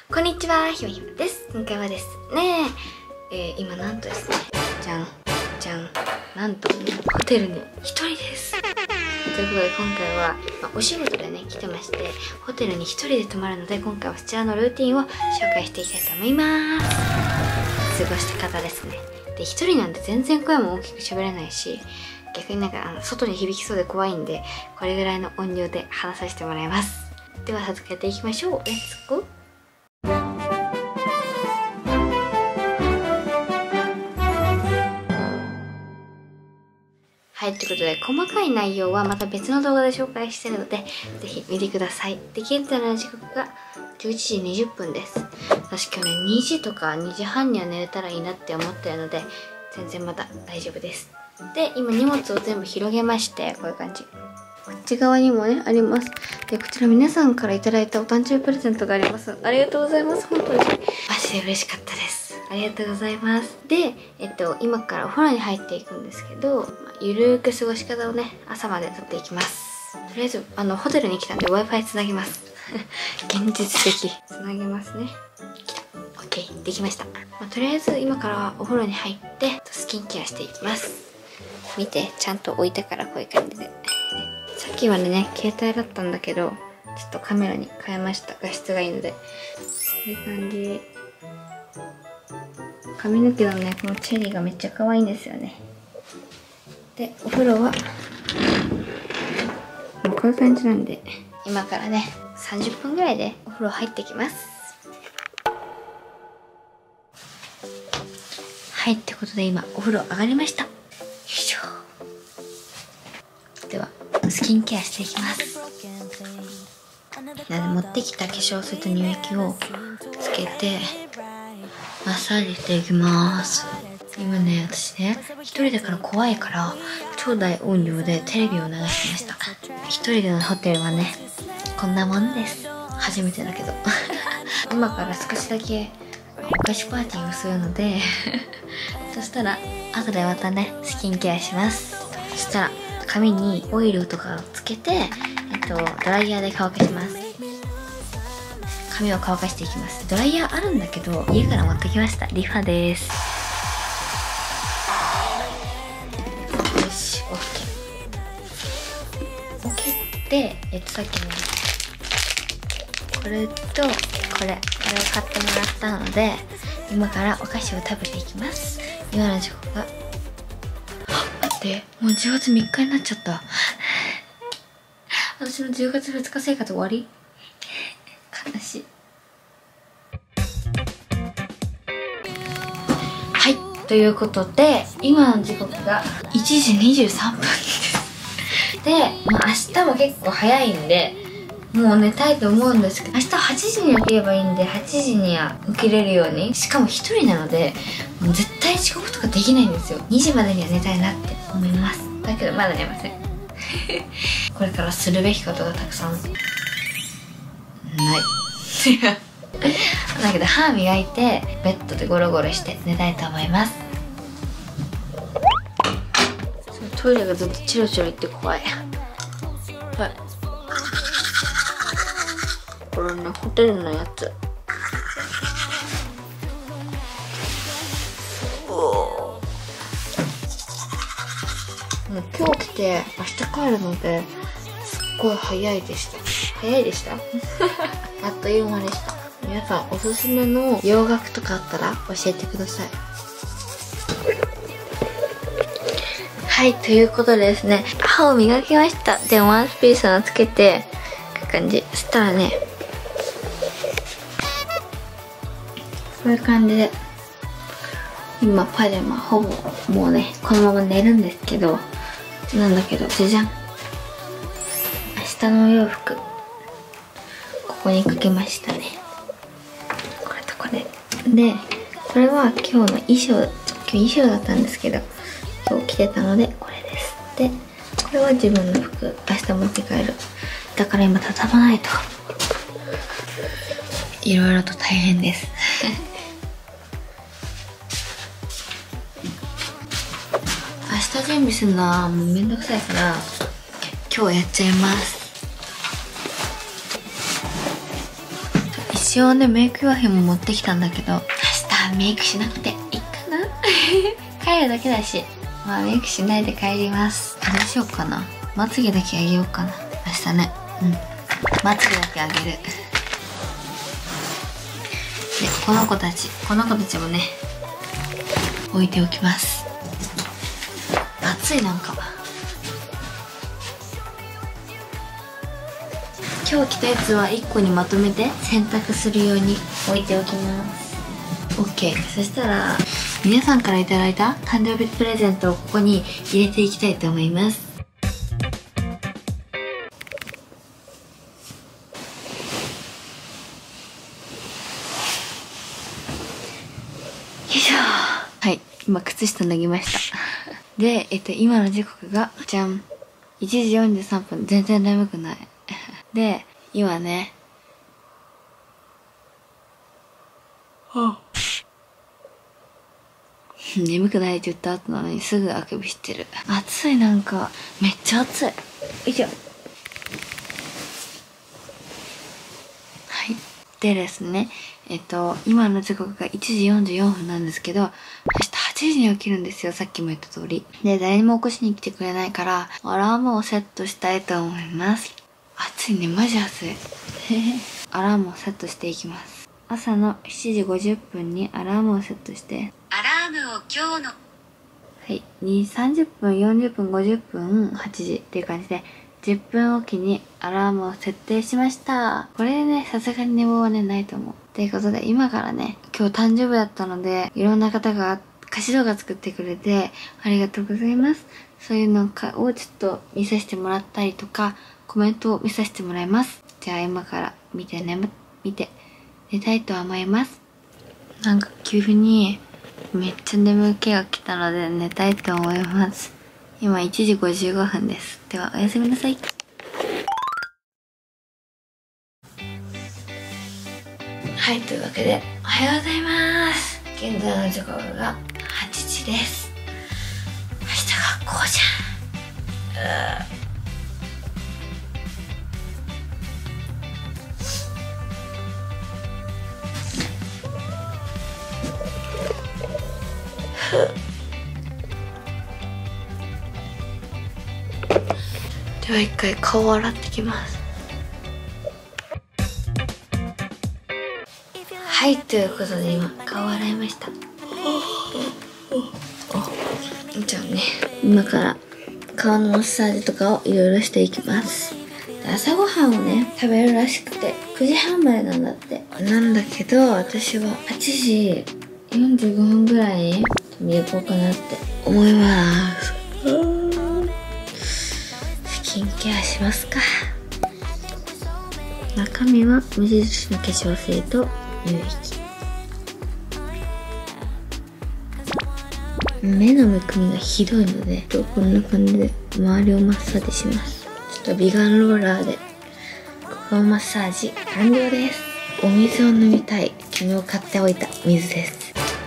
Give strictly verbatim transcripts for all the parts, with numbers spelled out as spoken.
こんにちは、ひまひまです。今回はですね、えー、今なんとですね、じゃん、じゃん、なんとホテルに一人です。ということで今回は、まあ、お仕事でね、来てまして、ホテルに一人で泊まるので、今回はそちらのルーティンを紹介していきたいと思います。過ごした方ですね。で、一人なんで全然声も大きく喋れないし、逆になんかあの外に響きそうで怖いんで、これぐらいの音量で話させてもらいます。では早速やっていきましょう。レッツゴー。はい、ということで細かい内容はまた別の動画で紹介してるので、ぜひ見てください。で、現在の時刻がじゅういちじにじゅっぷんです。私今日ね、にじとかにじはんには寝れたらいいなって思ってるので、全然まだ大丈夫です。で、今荷物を全部広げまして、こういう感じ。こっち側にもね、あります。で、こちら皆さんからいただいたお誕生日プレゼントがあります。ありがとうございます。本当に。マジで嬉しかったです。ありがとうございます。で、えっと、今からお風呂に入っていくんですけど、まあ、ゆるーく過ごし方をね、朝まで撮っていきます。とりあえず、あの、ホテルに来たんで Wi-Fi つなぎます。現実的。つなげますね。来た。OK。できました。まあ、とりあえず、今からお風呂に入って、スキンケアしていきます。見て、ちゃんと置いたからこういう感じで。さっきまでね、携帯だったんだけど、ちょっとカメラに変えました。画質がいいので。こういう感じ。髪の毛のね、このチェリーがめっちゃ可愛いんですよね。で、お風呂は、もうこういう感じなんで、今からね、さんじゅっぷんぐらいでお風呂入ってきます。はい、ってことで今、お風呂上がりました。よいしょ。では、スキンケアしていきます。なので、持ってきた化粧水と乳液をつけて、マッサージしていきます。今ね、私ね、一人だから怖いから、超大音量でテレビを流してました。一人でのホテルはね、こんなもんです。初めてだけど。今から少しだけお菓子パーティーをするので、そしたら、後でまたね、スキンケアします。そしたら、髪にオイルとかをつけて、えっと、ドライヤーで乾かします。髪を乾かしていきます。ドライヤーあるんだけど、家から持ってきました。リファです。よし、オッケー。オッケーで、えっと、さっきの、これと、これ、これを買ってもらったので、今からお菓子を食べていきます。今の時刻が、待って、もうじゅうがつみっかになっちゃった。私のじゅうがつふつか生活終わり？悲しい。はい、ということで、今の時刻がいちじにじゅうさんぷんです。で、まあ、明日も結構早いんで、もう寝たいと思うんですけど、明日はちじに起きればいいんで、はちじには起きれるように。しかも一人なので、もう絶対遅刻とかできないんですよ。にじまでには寝たいなって思います。だけどまだ寝ません。これからするべきことがたくさんない。だけど歯磨いてベッドでゴロゴロして寝たいと思います。トイレがずっとチロチロいって怖い。はい、これね、ホテルのやつ。もう今日来て明日帰るので、すっごい早いでした。早いでしたあっという間でした。皆さんおすすめの洋楽とかあったら教えてください。はい、ということでですね、歯を磨きました。で、ワンスピースをつけて、こういう感じ。そしたらね、こういう感じで、今パジャマほぼもうね、このまま寝るんですけど、なんだけど、じゃじゃん。明日のお洋服、ここにかけましたね。これとこれ。で、これは今日の衣装、今日衣装だったんですけど、今日着てたので、これです。で、これは自分の服、明日持って帰る。だから今畳まないと。いろいろと大変です。明日準備するのはもうめんどくさいから、今日やっちゃいます。衣一応ねメイク用品も持ってきたんだけど、明日メイクしなくていいかな帰るだけだし、まあメイクしないで帰ります。どうしようかな、まつげだけあげようかな明日ね。うん、まつげだけあげる。でこの子たちこの子たちもね置いておきます。暑い。なんか今日着たやつはいっこにまとめて洗濯するように置いておきます。 OK。 そしたら皆さんからいただいた誕生日プレゼントをここに入れていきたいと思います。よいしょ。はい、今靴下脱ぎましたで、えっと今の時刻がじゃんいちじよんじゅうさんぷん。全然眠くないで、今ね、はあ、眠くないって言った後なのにすぐあくびしてる。暑い。なんかめっちゃ暑い。よいしょ。はい。でですね、えっと今の時刻がいちじよんじゅうよんぷんなんですけど、明日はちじに起きるんですよ。さっきも言った通りで、誰にも起こしに来てくれないからアラームをセットしたいと思います。暑いね、マジ暑いアラームをセットしていきます。朝のしちじごじゅっぷんにアラームをセットして、 アラームを今日のはいにさんじゅっぷんよんじゅっぷんごじゅっぷんはちじっていう感じでじゅっぷんおきにアラームを設定しました。これね、さすがに寝坊はねないと思う。ということで今からね、今日誕生日だったのでいろんな方が歌詞動画作ってくれてありがとうございます。そういうのかをちょっと見させてもらったりとか、コメントを見させてもらいます。じゃあ今から見てね、見て寝たいと思います。なんか急にめっちゃ眠気が来たので寝たいと思います。今いちじごじゅうごふんです。ではおやすみなさい。はい、というわけでおはようございます。現在の時刻がはちじです。明日学校じゃん。うでは一回顔を洗ってきます。はい、ということで今顔を洗いました。じゃあね、今から顔のマッサージとかをいろいろしていきます。朝ごはんをね食べるらしくてくじはんまでなんだって。なんだけど私ははちじよんじゅうごふんぐらいに寝行こうかなって思います。スキンケアしますか。中身は無印の化粧水と乳液。目のむくみがひどいのでこんな感じで周りをマッサージします。ちょっと美顔ローラーで顔マッサージ完了です。お水を飲みたい。昨日買っておいた水です。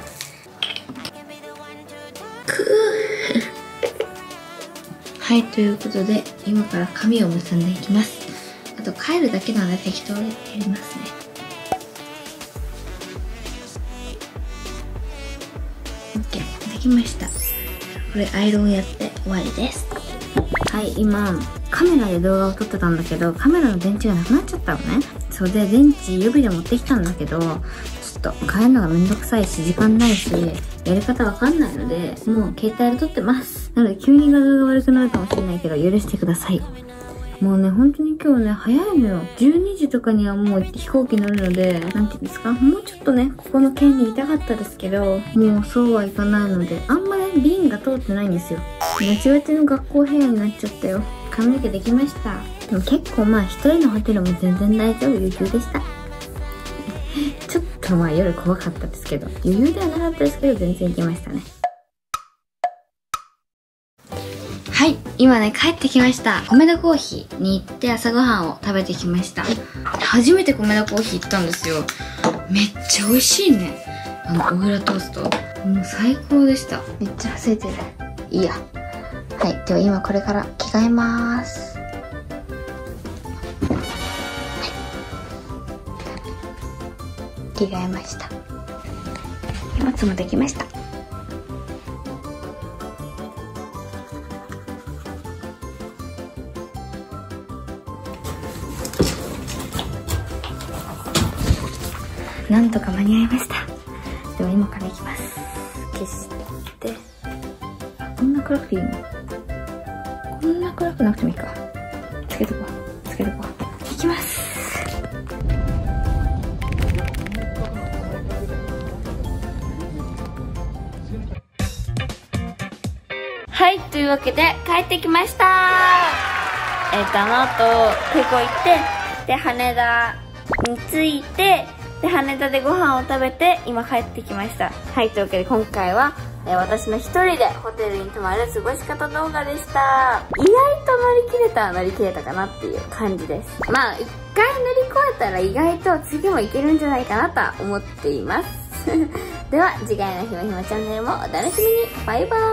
はい、ということで今から髪を結んでいきます。あと帰るだけなので適当でやりますね。OK、 できました。これアイロンやって終わりです。はい、今カメラで動画を撮ってたんだけどカメラの電池がなくなっちゃったのね。それで電池予備で持ってきたんだけどちょっと変えるのがめんどくさいし時間ないしやり方わかんないのでもう携帯で撮ってます。なので急に画像が悪くなるかもしれないけど許してください。もうね本当に今日ね早いのよ。じゅうにじとかにはもう飛行機乗るのでなんていうんですか、もうちょっとねここの県にいたかったですけどもうそうはいかないのであんまり便が通ってないんですよ。ガチガチの学校部屋になっちゃったよ。髪の毛できました。でも結構まあ一人のホテルも全然大丈夫、余裕でしたちょっとまあ夜怖かったですけど余裕ではなかったですけど全然行きましたね。はい、今ね帰ってきました。米田コーヒーに行って朝ごはんを食べてきました。初めて米田コーヒー行ったんですよ。めっちゃ美味しいね。あの小倉トーストもう最高でした。めっちゃ忘れてる。いいや。はい、では今これから着替えます。はい、 着替えました。荷物もできました。なんとか間に合いました。でも今から行きます。消して、あ、こんな暗くていいの？こんな暗くなくてもいいか。つけとこう、つけとこう。行きます。はい、というわけで帰ってきました。えっと、あの後、空港行って、で、羽田に着いて、で、羽田でご飯を食べて、今帰ってきました。はい、というわけで今回は、えー、私の一人でホテルに泊まる過ごし方動画でした。意外と乗り切れたは乗り切れたかなっていう感じです。まあ、一回乗り越えたら意外と次もいけるんじゃないかなとは思っています。では、次回のひまひまチャンネルもお楽しみに。バイバー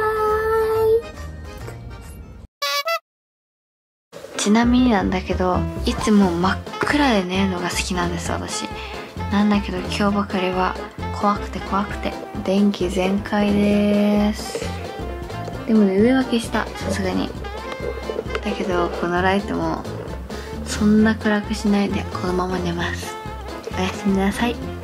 イ。ちなみになんだけど、いつも真っ暗で寝るのが好きなんです、私。なんだけど今日ばかりは怖くて怖くて電気全開です。でもね、上は消した、さすがに。だけどこのライトもそんな暗くしないでこのまま寝ます。おやすみなさい。